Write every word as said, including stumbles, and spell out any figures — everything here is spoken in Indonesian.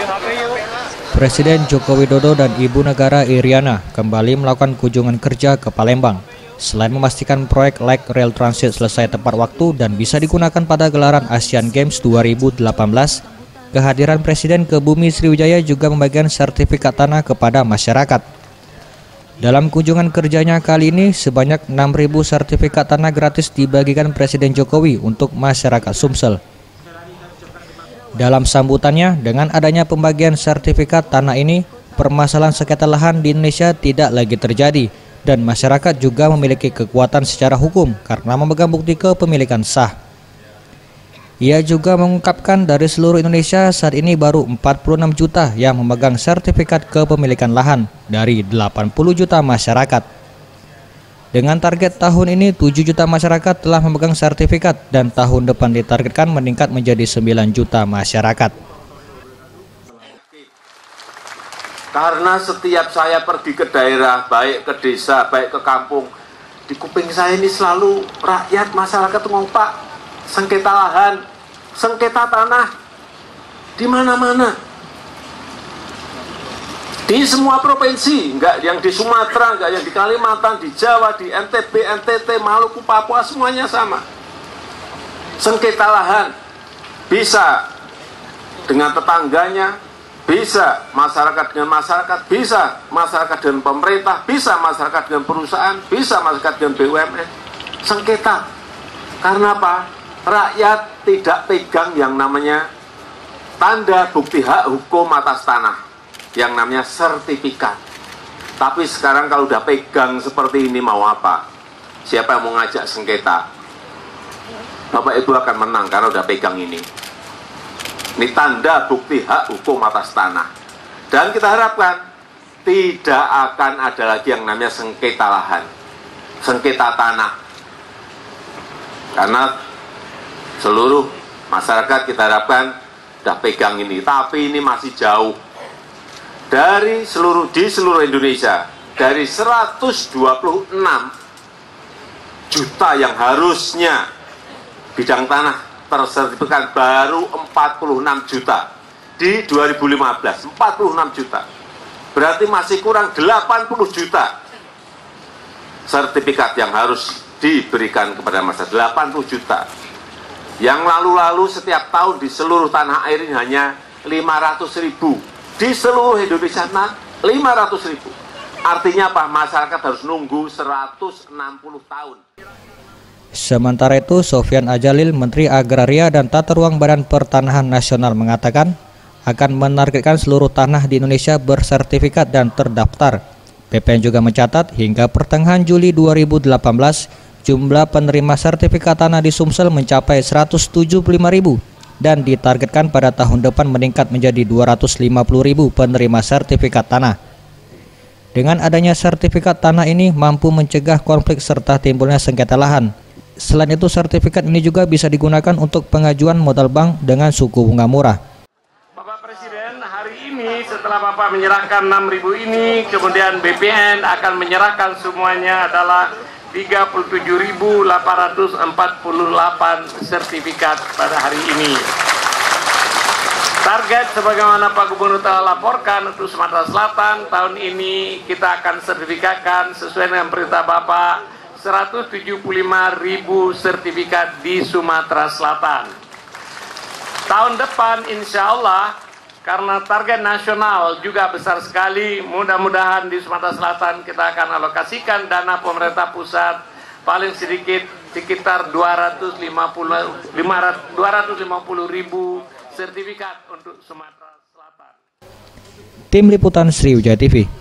Presiden Joko Widodo dan Ibu Negara Iriana kembali melakukan kunjungan kerja ke Palembang. Selain memastikan proyek Light Rail Transit selesai tepat waktu dan bisa digunakan pada gelaran Asian Games dua ribu delapan belas, kehadiran Presiden ke Bumi Sriwijaya juga membagikan sertifikat tanah kepada masyarakat. Dalam kunjungan kerjanya kali ini, sebanyak enam ribu sertifikat tanah gratis dibagikan Presiden Jokowi untuk masyarakat Sumsel. Dalam sambutannya, dengan adanya pembagian sertifikat tanah ini, permasalahan sengketa lahan di Indonesia tidak lagi terjadi, dan masyarakat juga memiliki kekuatan secara hukum karena memegang bukti kepemilikan sah. Ia juga mengungkapkan dari seluruh Indonesia saat ini baru empat puluh enam juta yang memegang sertifikat kepemilikan lahan dari delapan puluh juta masyarakat. Dengan target tahun ini tujuh juta masyarakat telah memegang sertifikat dan tahun depan ditargetkan meningkat menjadi sembilan juta masyarakat. Karena setiap saya pergi ke daerah, baik ke desa, baik ke kampung, di kuping saya ini selalu rakyat masyarakat ngomong, Pak, sengketa lahan, sengketa tanah, di mana-mana. Di semua provinsi, enggak yang di Sumatera, enggak yang di Kalimantan, di Jawa, di N T B, N T T, Maluku, Papua, semuanya sama. Sengketa lahan, bisa dengan tetangganya, bisa masyarakat dengan masyarakat, bisa masyarakat dengan pemerintah, bisa masyarakat dengan perusahaan, bisa masyarakat dengan B U M N. Sengketa, karena apa? Rakyat tidak pegang yang namanya tanda bukti hak hukum atas tanah, yang namanya sertifikat. Tapi sekarang kalau udah pegang seperti ini mau apa? Siapa yang mau ngajak sengketa? Bapak Ibu akan menang karena udah pegang ini. Ini tanda bukti hak hukum atas tanah. Dan kita harapkan tidak akan ada lagi yang namanya sengketa lahan, sengketa tanah. Karena seluruh masyarakat kita harapkan sudah pegang ini, tapi ini masih jauh dari seluruh di seluruh Indonesia, dari seratus dua puluh enam juta yang harusnya bidang tanah tersertifikat baru empat puluh enam juta di dua ribu lima belas, empat puluh enam juta, berarti masih kurang delapan puluh juta sertifikat yang harus diberikan kepada masyarakat. Delapan puluh juta yang lalu-lalu setiap tahun di seluruh tanah air ini hanya lima ratus ribu. Di seluruh Indonesia lima ratus ribu. Artinya apa? Masyarakat harus nunggu seratus enam puluh tahun. Sementara itu, Sofyan Adjalil, Menteri Agraria dan Tata Ruang Badan Pertanahan Nasional mengatakan akan menargetkan seluruh tanah di Indonesia bersertifikat dan terdaftar. B P N juga mencatat hingga pertengahan Juli dua ribu delapan belas, jumlah penerima sertifikat tanah di Sumsel mencapai seratus tujuh puluh lima ribu. Dan ditargetkan pada tahun depan meningkat menjadi dua ratus lima puluh ribu penerima sertifikat tanah. Dengan adanya sertifikat tanah ini mampu mencegah konflik serta timbulnya sengketa lahan. Selain itu, sertifikat ini juga bisa digunakan untuk pengajuan modal bank dengan suku bunga murah. Bapak Presiden, hari ini setelah Bapak menyerahkan enam ribu ini, kemudian B P N akan menyerahkan semuanya adalah tiga puluh tujuh ribu delapan ratus empat puluh delapan sertifikat pada hari ini. Target sebagaimana Pak Gubernur telah laporkan untuk Sumatera Selatan, tahun ini kita akan sertifikatkan sesuai dengan perintah Bapak seratus tujuh puluh lima ribu sertifikat di Sumatera Selatan. Tahun depan insya Allah, karena target nasional juga besar sekali, mudah-mudahan di Sumatera Selatan kita akan alokasikan dana pemerintah pusat paling sedikit sekitar dua ratus lima puluh ribu sertifikat untuk Sumatera Selatan. Tim Liputan Sriwijaya T V.